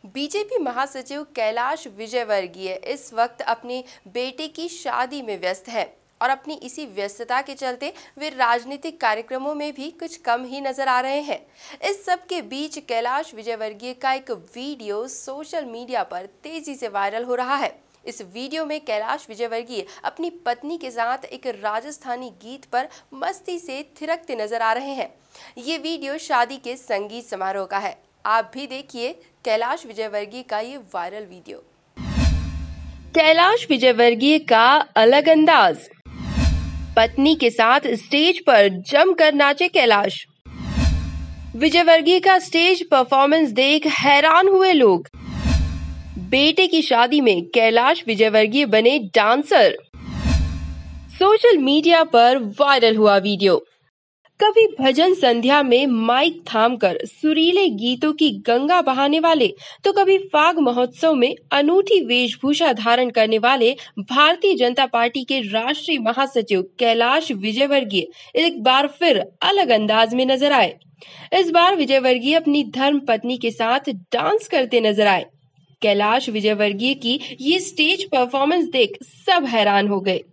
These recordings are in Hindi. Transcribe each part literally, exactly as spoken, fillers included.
बीजेपी महासचिव कैलाश विजयवर्गीय इस वक्त अपने बेटे की शादी में व्यस्त हैं और अपनी इसी व्यस्तता के चलते वे राजनीतिक कार्यक्रमों में भी कुछ कम ही नजर आ रहे हैं। इस सब के बीच कैलाश विजयवर्गीय का एक वीडियो सोशल मीडिया पर तेजी से वायरल हो रहा है। इस वीडियो में कैलाश विजयवर्गीय अपनी पत्नी के साथ एक राजस्थानी गीत पर मस्ती से थिरकते नजर आ रहे हैं। ये वीडियो शादी के संगीत समारोह का है। आप भी देखिए कैलाश विजयवर्गीय का ये वायरल वीडियो। कैलाश विजयवर्गीय का अलग अंदाज, पत्नी के साथ स्टेज पर जमकर नाचे कैलाश। विजयवर्गीय का स्टेज परफॉर्मेंस देख हैरान हुए लोग। बेटे की शादी में कैलाश विजयवर्गीय बने डांसर। सोशल मीडिया पर वायरल हुआ वीडियो। कभी भजन संध्या में माइक थामकर सुरीले गीतों की गंगा बहाने वाले, तो कभी फाग महोत्सव में अनूठी वेशभूषा धारण करने वाले भारतीय जनता पार्टी के राष्ट्रीय महासचिव कैलाश विजयवर्गीय एक बार फिर अलग अंदाज में नजर आए। इस बार विजयवर्गीय अपनी धर्म पत्नी के साथ डांस करते नजर आए। कैलाश विजयवर्गीय की ये स्टेज परफॉर्मेंस देख सब हैरान हो गए।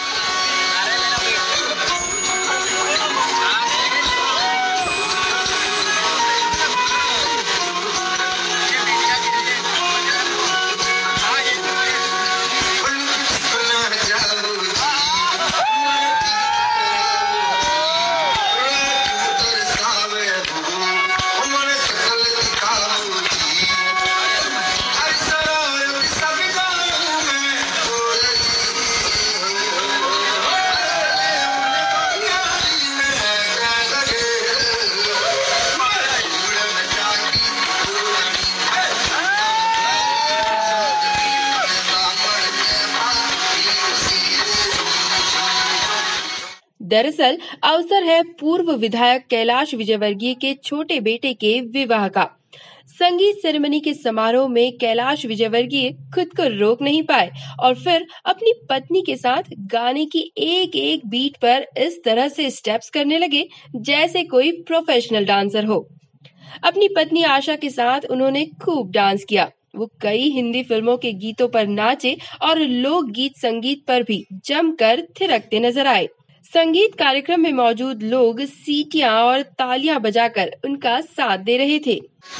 दरअसल अवसर है पूर्व विधायक कैलाश विजयवर्गीय के छोटे बेटे के विवाह का। संगीत सेरेमनी के समारोह में कैलाश विजयवर्गीय खुद को रोक नहीं पाए और फिर अपनी पत्नी के साथ गाने की एक एक बीट पर इस तरह से स्टेप्स करने लगे जैसे कोई प्रोफेशनल डांसर हो। अपनी पत्नी आशा के साथ उन्होंने खूब डांस किया। वो कई हिंदी फिल्मों के गीतों पर नाचे और लोकगीत संगीत पर भी जमकर थिरकते नजर आए। संगीत कार्यक्रम में मौजूद लोग सीटियां और तालियां बजाकर उनका साथ दे रहे थे।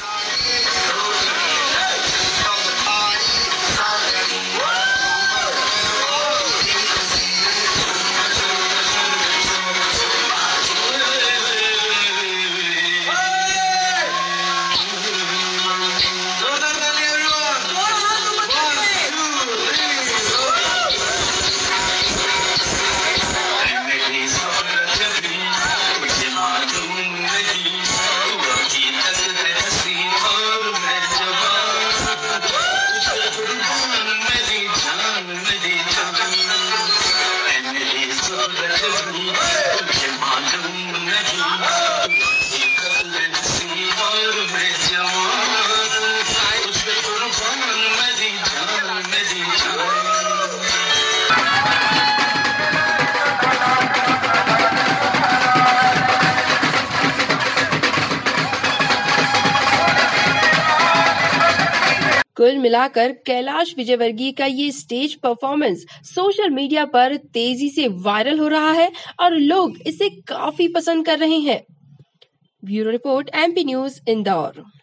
कुल मिलाकर कैलाश विजयवर्गीय का ये स्टेज परफॉर्मेंस सोशल मीडिया पर तेजी से वायरल हो रहा है और लोग इसे काफी पसंद कर रहे हैं। Bureau report, MP news, Indore.